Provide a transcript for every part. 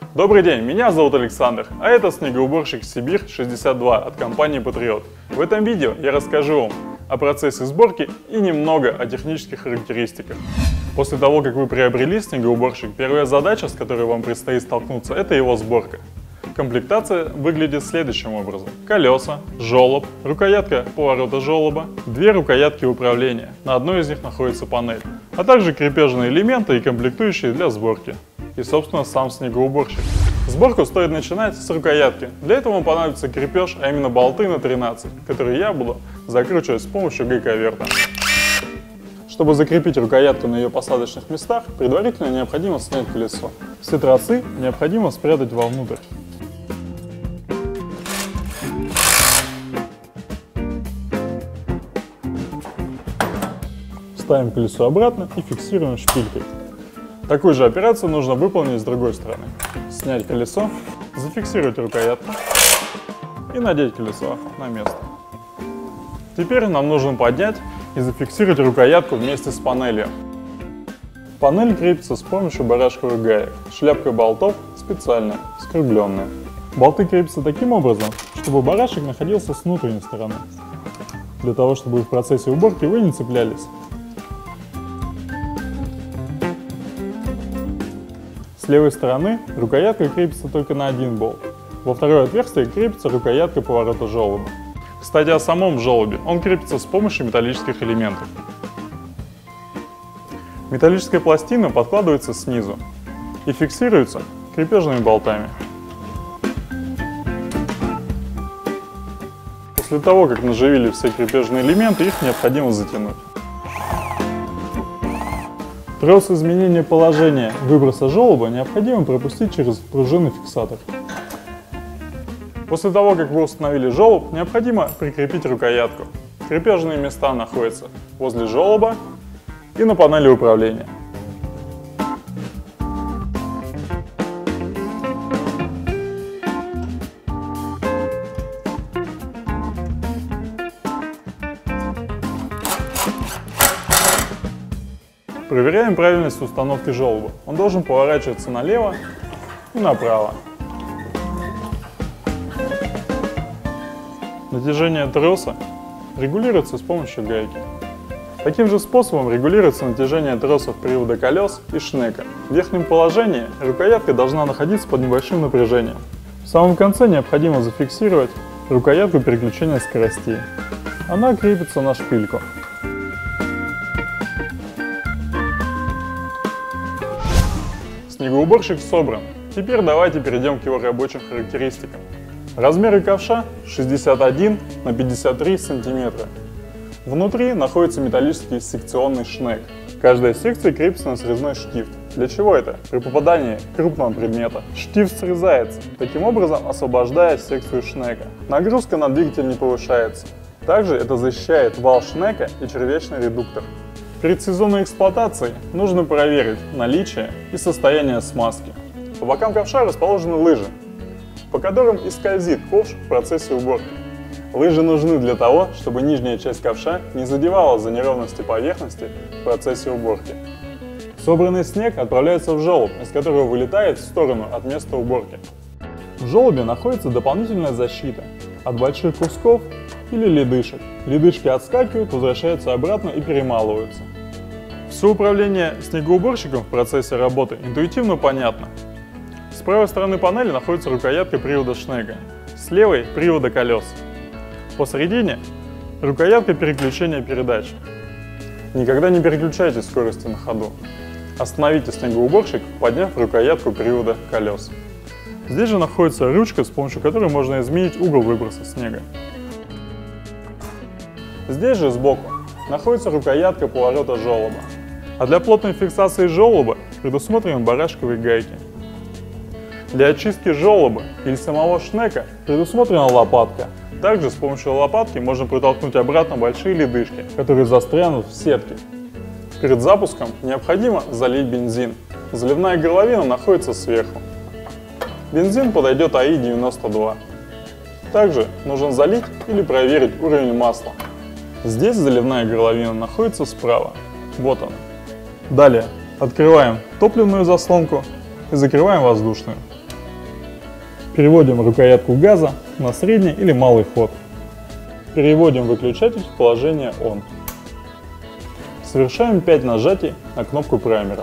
Добрый день, меня зовут Александр, а это снегоуборщик Сибирь 62 от компании Patriot. В этом видео я расскажу вам о процессе сборки и немного о технических характеристиках. После того, как вы приобрели снегоуборщик, первая задача, с которой вам предстоит столкнуться, это его сборка. Комплектация выглядит следующим образом. Колеса, желоб, рукоятка поворота желоба, две рукоятки управления, на одной из них находится панель, а также крепежные элементы и комплектующие для сборки. И, собственно, сам снегоуборщик. Сборку стоит начинать с рукоятки. Для этого вам понадобится крепеж, а именно болты на 13, которые я буду закручивать с помощью гайковерта. Чтобы закрепить рукоятку на ее посадочных местах, предварительно необходимо снять колесо. Все тросы необходимо спрятать вовнутрь. Ставим колесо обратно и фиксируем шпилькой. Такую же операцию нужно выполнить с другой стороны. Снять колесо, зафиксировать рукоятку и надеть колесо на место. Теперь нам нужно поднять и зафиксировать рукоятку вместе с панелью. Панель крепится с помощью барашковых гаек. Шляпка болтов специальная, скругленная. Болты крепятся таким образом, чтобы барашек находился с внутренней стороны, для того, чтобы в процессе уборки вы не цеплялись. С левой стороны рукоятка крепится только на один болт. Во второе отверстие крепится рукоятка поворота желоба. Кстати, о самом желобе. Он крепится с помощью металлических элементов. Металлическая пластина подкладывается снизу и фиксируется крепежными болтами. После того, как наживили все крепежные элементы, их необходимо затянуть. Трос изменения положения выброса желоба необходимо пропустить через пружинный фиксатор. После того, как вы установили желоб, необходимо прикрепить рукоятку. Крепежные места находятся возле желоба и на панели управления. Проверяем правильность установки желоба. Он должен поворачиваться налево и направо. Натяжение троса регулируется с помощью гайки. Таким же способом регулируется натяжение тросов привода колес и шнека. В верхнем положении рукоятка должна находиться под небольшим напряжением. В самом конце необходимо зафиксировать рукоятку переключения скоростей. Она крепится на шпильку. Снегоуборщик собран. Теперь давайте перейдем к его рабочим характеристикам. Размеры ковша 61 на 53 см. Внутри находится металлический секционный шнек. Каждая секция крепится на срезной штифт. Для чего это? При попадании крупного предмета штифт срезается, таким образом освобождая секцию шнека. Нагрузка на двигатель не повышается. Также это защищает вал шнека и червячный редуктор. Перед сезонной эксплуатацией нужно проверить наличие и состояние смазки. По бокам ковша расположены лыжи, по которым и скользит ковш в процессе уборки. Лыжи нужны для того, чтобы нижняя часть ковша не задевала за неровности поверхности в процессе уборки. Собранный снег отправляется в желоб, из которого вылетает в сторону от места уборки. В желобе находится дополнительная защита от больших кусков или ледышек. Ледышки отскакивают, возвращаются обратно и перемалываются. Все управление снегоуборщиком в процессе работы интуитивно понятно. С правой стороны панели находится рукоятка привода шнека, с левой – привода колес. Посередине – рукоятка переключения передач. Никогда не переключайте скорости на ходу. Остановите снегоуборщик, подняв рукоятку привода колес. Здесь же находится ручка, с помощью которой можно изменить угол выброса снега. Здесь же сбоку находится рукоятка поворота желоба. А для плотной фиксации желоба предусмотрены барашковые гайки. Для очистки желоба или самого шнека предусмотрена лопатка. Также с помощью лопатки можно притолкнуть обратно большие ледышки, которые застрянут в сетке. Перед запуском необходимо залить бензин. Заливная горловина находится сверху. Бензин подойдет АИ-92. Также нужно залить или проверить уровень масла. Здесь заливная горловина находится справа. Вот она. Далее открываем топливную заслонку и закрываем воздушную. Переводим рукоятку газа на средний или малый ход. Переводим выключатель в положение ON. Совершаем 5 нажатий на кнопку праймера.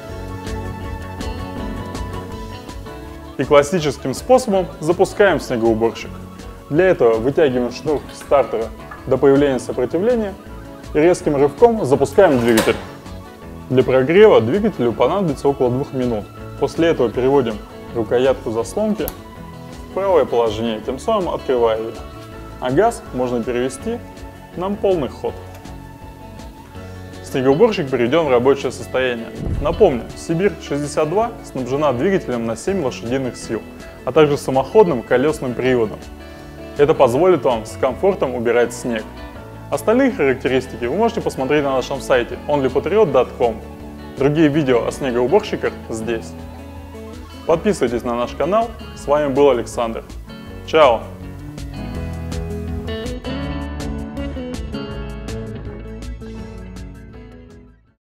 И классическим способом запускаем снегоуборщик. Для этого вытягиваем шнур стартера до появления сопротивления и резким рывком запускаем двигатель. Для прогрева двигателю понадобится около 2 минут. После этого переводим рукоятку заслонки в правое положение, тем самым открывая ее. А газ можно перевести на полный ход. Снегоуборщик перейден в рабочее состояние. Напомню, Сибирь-62 снабжена двигателем на 7 лошадиных сил, а также самоходным колесным приводом. Это позволит вам с комфортом убирать снег. Остальные характеристики вы можете посмотреть на нашем сайте onlypatriot.com. Другие видео о снегоуборщиках здесь. Подписывайтесь на наш канал. С вами был Александр. Чао!